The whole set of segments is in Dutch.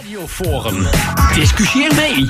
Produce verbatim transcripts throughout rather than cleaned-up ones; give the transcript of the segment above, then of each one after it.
Radioforum. Discussieer mee.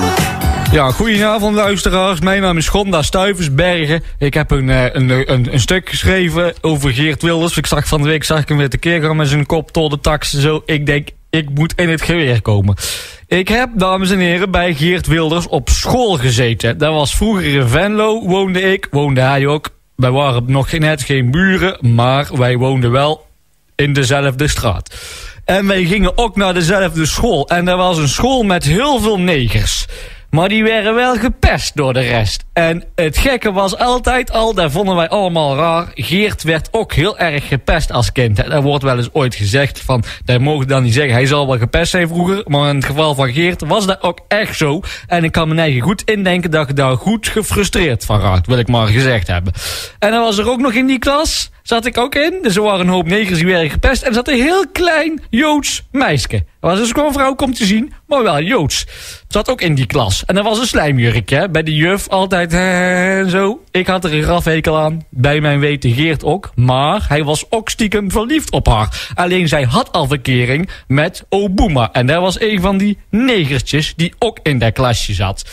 Ja, goedenavond luisteraars. Mijn naam is Gonda Stuyvesbergen. Ik heb een, een, een, een stuk geschreven over Geert Wilders. Ik zag van de week zag ik hem weer tekeer gaan met zijn kop tot de tax. Zo, ik denk, ik moet in het geweer komen. Ik heb, dames en heren, bij Geert Wilders op school gezeten. Dat was vroeger in Venlo, woonde ik, woonde hij ook. Wij waren nog net geen buren, maar wij woonden wel in dezelfde straat. En wij gingen ook naar dezelfde school. En dat was een school met heel veel negers. Maar die werden wel gepest door de rest. En het gekke was altijd al, dat vonden wij allemaal raar, Geert werd ook heel erg gepest als kind. Er wordt wel eens ooit gezegd van, dat mogen dan niet zeggen, hij zal wel gepest zijn vroeger. Maar in het geval van Geert was dat ook echt zo. En ik kan me eigen goed indenken dat ik daar goed gefrustreerd van raakt, wil ik maar gezegd hebben. En dan was er ook nog in die klas, zat ik ook in. Dus er waren een hoop negers die werden gepest. En er zat een heel klein Joods meisje. Dat was dus gewoon een vrouw, om te zien, maar wel Joods. Zat ook in die klas. En dat was een slijmjurk, hè. Bij de juf altijd en zo. Ik had er een grafhekel aan. Bij mijn weten Geert ook. Maar hij was ook stiekem verliefd op haar. Alleen zij had al verkering met Obuma. En dat was een van die negertjes die ook in dat klasje zat.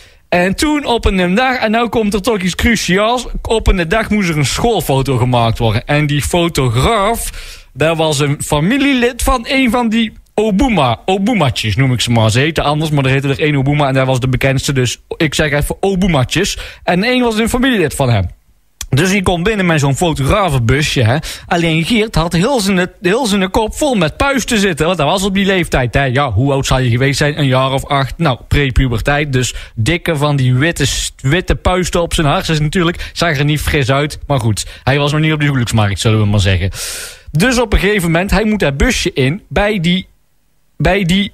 En toen op een dag, en nou komt er toch iets cruciaals. Op een dag moest er een schoolfoto gemaakt worden. En die fotograaf, dat was een familielid van een van die Obuma, Obumatjes noem ik ze maar. Ze heten anders, maar er heette er één Obuma en dat was de bekendste. Dus ik zeg even Obumatjes. En één was een familielid van hem. Dus die komt binnen met zo'n fotografenbusje, hè. Alleen Geert had heel zijn, heel zijn kop vol met puisten zitten. Want dat was op die leeftijd, hè. Ja, hoe oud zal je geweest zijn? Een jaar of acht. Nou, prepuberteit. Dus dikke van die witte, witte puisten op zijn hartjes natuurlijk. Zag er niet fris uit. Maar goed, hij was nog niet op de huwelijksmarkt, zullen we maar zeggen. Dus op een gegeven moment, hij moet dat busje in bij die... bij die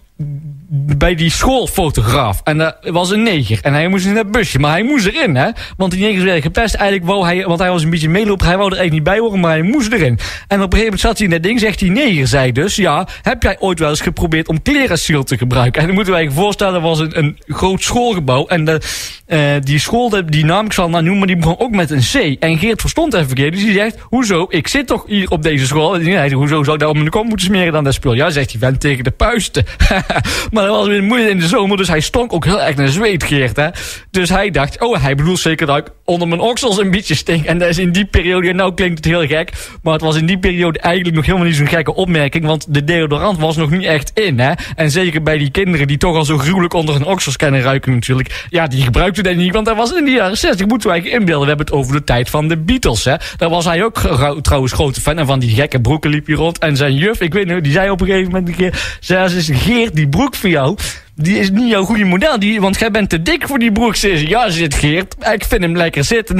bij die schoolfotograaf. En dat was een neger. En hij moest in dat busje. Maar hij moest erin, hè. Want die negers werden gepest. Eigenlijk wou hij, want hij was een beetje meeloper. Hij wou er eigenlijk niet bij horen, maar hij moest erin. En op een gegeven moment zat hij in dat ding. Zegt die neger, zei dus, ja, heb jij ooit wel eens geprobeerd om klerensiel te gebruiken? En dan moeten wij je voorstellen, dat was een, een groot schoolgebouw. En de, uh, die school, die naam ik zal nou noemen, die begon ook met een C. En Geert verstond even verkeerd. Dus hij zegt, hoezo? Ik zit toch hier op deze school? En hij zegt, hoezo zou ik daar op mijn kop moeten smeren dan dat spul? Ja, zegt die vent tegen de puisten. Maar dat was weer moeilijk in de zomer, dus hij stonk ook heel erg naar zweet, Geert, hè. Dus hij dacht, oh, hij bedoelt zeker dat ik onder mijn oksels een beetje stink. En dat is in die periode, nou klinkt het heel gek, maar het was in die periode eigenlijk nog helemaal niet zo'n gekke opmerking, want de deodorant was nog niet echt in, hè. En zeker bij die kinderen die toch al zo gruwelijk onder hun oksels kunnen ruiken natuurlijk, ja, die gebruikten dat niet, want dat was in de jaren zestig, moeten we eigenlijk inbeelden. We hebben het over de tijd van de Beatles, hè. Daar was hij ook trouwens grote fan, en van die gekke broeken liep hij rond. En zijn juf, ik weet niet, die zei op een gegeven moment een keer, zei ze, Geert, die broek voor jou, die is niet jouw goede model, die, want jij bent te dik voor die broek. Ze zei, ja, zit Geert, ik vind hem lekker zitten.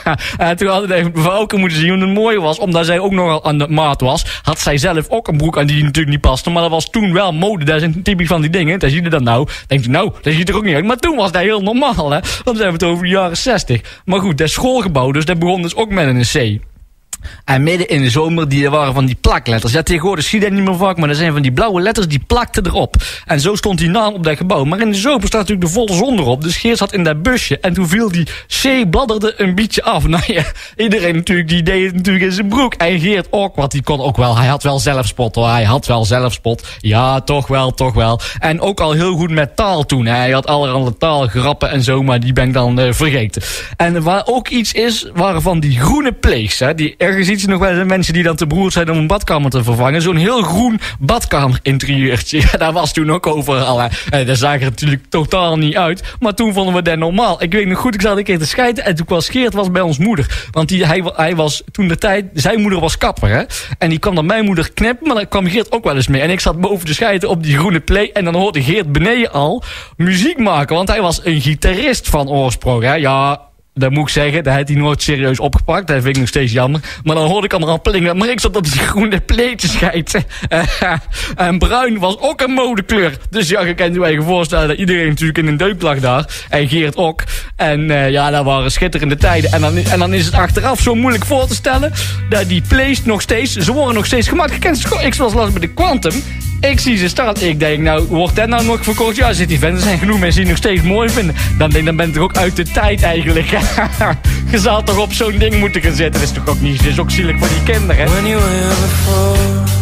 En toen had ik even mevrouw moeten zien hoe het mooi was, omdat zij ook nogal aan de maat was. Had zij zelf ook een broek aan die natuurlijk niet paste, maar dat was toen wel mode. Dat is een typisch van die dingen. Dat zie je dan nou. Denkt je, nou, dat ziet er ook niet uit. Maar toen was dat heel normaal, hè. Want dan hebben we het over de jaren zestig. Maar goed, dat schoolgebouw, dus dat begon dus ook met een C. En midden in de zomer, die waren van die plakletters. Ja, tegenwoordig zie je dat niet meer vaak, maar dat zijn van die blauwe letters, die plakten erop. En zo stond die naam op dat gebouw. Maar in de zomer staat natuurlijk de volle zon erop. Dus Geert zat in dat busje. En toen viel die C, bladderde een beetje af. Nou ja, iedereen natuurlijk, die deed het natuurlijk in zijn broek. En Geert ook, want die kon ook wel. Hij had wel zelfspot hoor, hij had wel zelfspot. Ja, toch wel, toch wel. En ook al heel goed met taal toen. Hij had allerhande taalgrappen en zo, maar die ben ik dan uh, vergeten. En waar ook iets is, waren van die groene pleegs, hè, die ergens iets nog wel mensen die dan te beroerd zijn om een badkamer te vervangen. Zo'n heel groen badkamerinterieurtje. Ja, dat was toen ook overal. Hè. En dat zag er natuurlijk totaal niet uit. Maar toen vonden we dat normaal. Ik weet nog goed, ik zat een keer te scheiden. En toen was Geert was bij ons moeder. Want die, hij, hij was toen de tijd, zijn moeder was kapper. Hè. En die kwam dan mijn moeder knippen. Maar dan kwam Geert ook wel eens mee. En ik zat boven te scheiden op die groene play. En dan hoorde Geert beneden al muziek maken. Want hij was een gitarist van oorsprong. Hè. Ja, dat moet ik zeggen, dat heeft hij nooit serieus opgepakt. Dat vind ik nog steeds jammer. Maar dan hoorde ik hem er al plingen. Maar ik zat op die groene play te schijten. En bruin was ook een modekleur. Dus ja, je kunt je eigen voorstellen dat iedereen natuurlijk in een deuk lag daar. En Geert ook. En uh, ja, dat waren schitterende tijden. En dan, en dan is het achteraf zo moeilijk voor te stellen dat die plays nog steeds, ze worden nog steeds gemaakt. Je kent het, ik was last bij de Quantum. Ik zie ze staan. Ik denk, nou, wordt dat nou nog verkocht? Ja, zit die vent. Er zijn genoeg mensen die het nog steeds mooi vinden. Dan denk ik, dan ben je toch ook uit de tijd eigenlijk. Je zou toch op zo'n ding moeten gaan zitten. Dat is toch ook niet, dat is ook zielig voor die kinderen. When you were before